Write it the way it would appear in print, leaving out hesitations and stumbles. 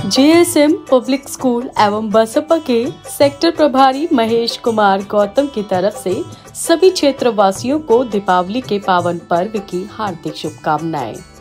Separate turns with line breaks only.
JSM public school एवं बसपा के sector प्रभारी महेश कुमार गौतम की तरफ से सभी क्षेत्रवासियों को दीपावली के पावन पर्व की हार्दिक शुभकामनाएं।